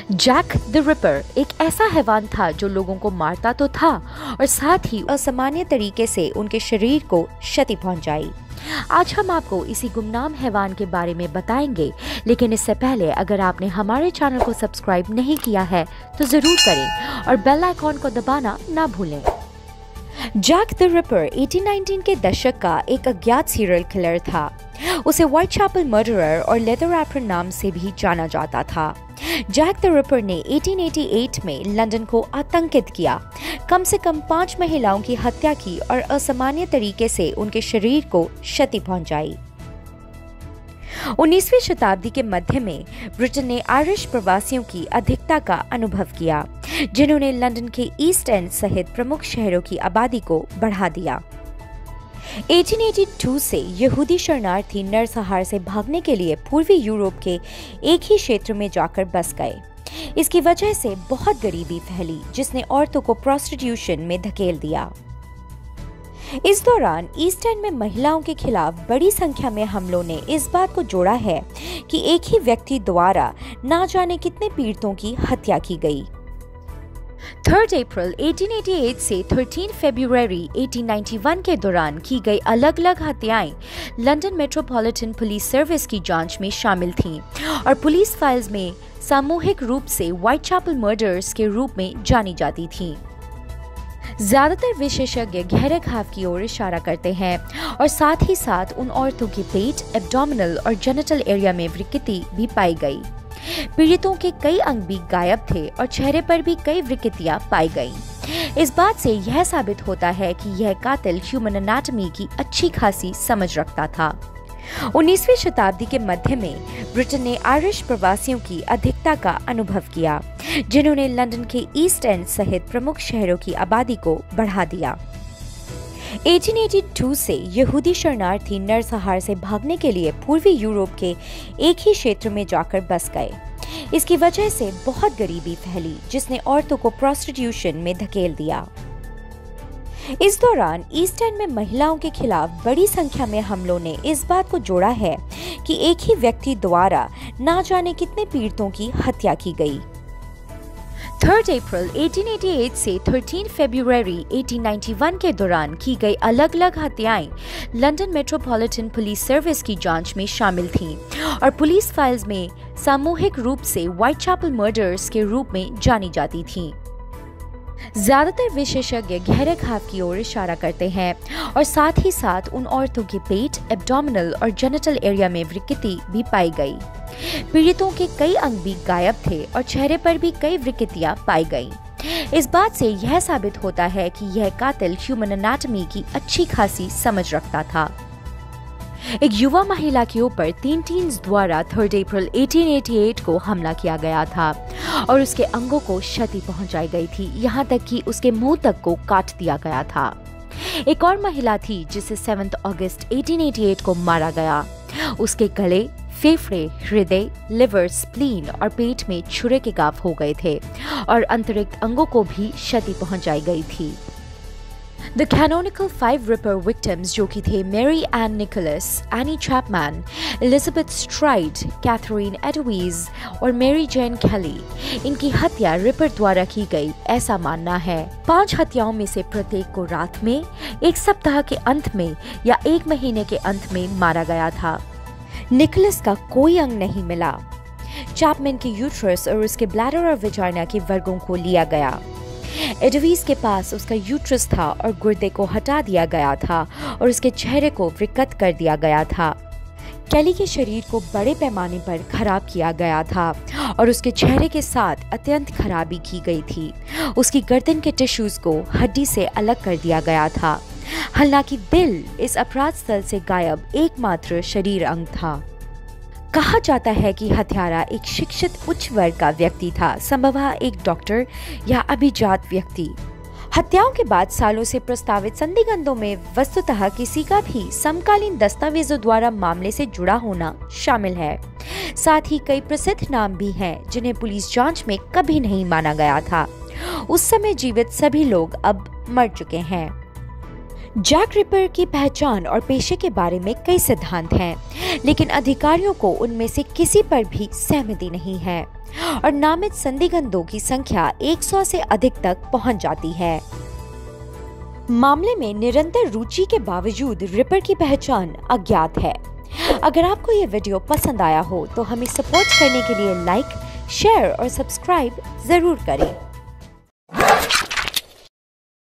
Jack the ripper एक ऐसा हैवान था जो लोगों को मारता तो था और साथ ही असामान्य तरीके से उनके शरीर को क्षति पहुंचाई। आज हम आपको इसी गुमनाम हैवान के बारे में बताएंगे, लेकिन इससे पहले अगर आपने हमारे चैनल को सब्सक्राइब नहीं किया है तो जरूर करें और बेल आइकॉन को दबाना ना भूलें। जैक द रिपर 1819 के दशक का एक अज्ञात सीरियल किलर था। उसे व्हाइटचैपल मर्डरर और लेदर रैपर नाम से भी जाना जाता था। जैक द रिपर ने 1888 में लंदन को आतंकित किया, कम से कम 5 महिलाओं की हत्या की और असामान्य तरीके से उनके शरीर को क्षति पहुंचाई। 19वीं शताब्दी के मध्य में ब्रिटेन ने आयरिश प्रवासियों की अधिकता का अनुभव किया, जिन्होंने लंदन के ईस्ट एंड सहित प्रमुख शहरों की आबादी को बढ़ा दिया। 1882 से यहूदी शरणार्थी नरसंहार से भागने के लिए पूर्वी यूरोप के एक ही क्षेत्र में जाकर बस गए। इसकी वजह से बहुत गरीबी फैली, जिसने औरतों को प्रोस्टिट्यूशन में धकेल दिया। इस दौरान ईस्ट एंड में महिलाओं के खिलाफ बड़ी संख्या में हमलों ने इस बात को जोड़ा है कि एक ही व्यक्ति द्वारा ना जाने कितने पीड़ितों की हत्या की गई। 3 अप्रैल 1888 से 13 फरवरी 1891 के दौरान की गई अलग अलग हत्याएं लंदन मेट्रोपॉलिटन पुलिस सर्विस की जांच में शामिल थीं और पुलिस फाइल्स में सामूहिक रूप से व्हाइटचैपल मर्डर्स के रूप में जानी जाती थीं। ज्यादातर विशेषज्ञ गहरे घाव की ओर इशारा करते हैं और साथ ही साथ उन औरतों के पेट, एब्डोमिनल और जेनिटल एरिया में विकृति भी पाई गई। पीड़ितों के कई अंग भी गायब थे और चेहरे पर भी कई विकृतियां पाई गईं। इस बात से यह साबित होता है कि यह कातिल ह्यूमन एनाटॉमी की अच्छी खासी समझ रखता था। 19वीं शताब्दी के मध्य में ब्रिटेन ने आयरिश प्रवासियों की अधिकता का अनुभव किया, जिन्होंने लंदन के ईस्ट एंड सहित प्रमुख शहरों की आबादी को बढ़ा दिया। 1882 से यहूदी शरणार्थी नरसंहार से भागने के लिए पूर्वी यूरोप के एक ही क्षेत्र में जाकर बस गए। इसकी वजह से बहुत गरीबी फैली, जिसने औरतों को प्रोस्टिट्यूशन में धकेल दिया। इस दौरान ईस्ट एंड में महिलाओं के खिलाफ बड़ी संख्या में हमलों ने इस बात को जोड़ा है कि एक ही व्यक्ति द्वारा ना जाने कितने पीड़ितों की हत्या की गई। 3 अप्रैल 1888 से 13 फरवरी 1891 के दौरान की गई अलग अलग हत्याएं लंदन मेट्रोपॉलिटन पुलिस सर्विस की जांच में शामिल थीं और पुलिस फाइल्स में सामूहिक रूप से व्हाइटचैपल मर्डर्स के रूप में जानी जाती थीं। ज्यादातर विशेषज्ञ गहरे घाव की ओर इशारा करते हैं और साथ ही साथ उन औरतों के पेट, एब्डोमिनल और जेनिटल एरिया में विकृति भी पाई गई। पीड़ितों के कई अंग भी गायब थे और चेहरे पर भी कई विकृतियां पाई गईं। इस बात से यह साबित होता है कि यह कातिल ह्यूमन एनाटॉमी की अच्छी खासी समझ रखता था। एक युवा महिला के ऊपर 3 टीन्स द्वारा 3 अप्रैल 1888 को हमला किया गया था और उसके अंगों को क्षति पहुंचाई गई थी, यहाँ तक कि उसके मुंह तक को काट दिया गया था। एक और महिला थी जिसे 7 अगस्त 1888 को मारा गया। उसके गले, फेफड़े, हृदय, लिवर, स्प्लीन और पेट में छुरे के घाव हो गए थे और अतिरिक्त अंगों को भी क्षति पहुंचाई गई थी। The canonical 5 Ripper victims जो कि थे Mary Ann Nichols, Annie Chapman, Elizabeth Stride, Catherine Eddowes और मेरी जेन केली, इनकी हत्या रिपर द्वारा की गई ऐसा मानना है। 5 हत्याओं में से प्रत्येक को रात में, एक सप्ताह के अंत में या 1 महीने के अंत में मारा गया था। निकोलस का कोई अंग नहीं मिला। चैपमैन के यूट्रस और उसके ब्लैडर और वेजाइना के वर्गों को लिया गया। एडवीज के पास उसका यूट्रस था और गुर्दे को हटा दिया गया था और उसके चेहरे को विकृत कर दिया गया था। केली के शरीर को बड़े पैमाने पर खराब किया गया था और उसके चेहरे के साथ अत्यंत खराबी की गई थी। उसकी गर्दन के टिश्यूज को हड्डी से अलग कर दिया गया था। हालांकि दिल इस अपराध स्थल से गायब एकमात्र शरीर अंग था। कहा जाता है कि हत्यारा एक शिक्षित उच्च वर्ग का व्यक्ति था, संभवतः एक डॉक्टर या अभिजात व्यक्ति। हत्याओं के बाद सालों से प्रस्तावित संदिग्धों में वस्तुतः किसी का भी समकालीन दस्तावेजों द्वारा मामले से जुड़ा होना शामिल है। साथ ही कई प्रसिद्ध नाम भी हैं जिन्हें पुलिस जांच में कभी नहीं माना गया था। उस समय जीवित सभी लोग अब मर चुके हैं। जैक रिपर की पहचान और पेशे के बारे में कई सिद्धांत हैं, लेकिन अधिकारियों को उनमें से किसी पर भी सहमति नहीं है और नामित संदिग्धों की संख्या 100 से अधिक तक पहुंच जाती है। मामले में निरंतर रुचि के बावजूद रिपर की पहचान अज्ञात है। अगर आपको ये वीडियो पसंद आया हो तो हमें सपोर्ट करने के लिए लाइक, शेयर और सब्सक्राइब जरूर करें।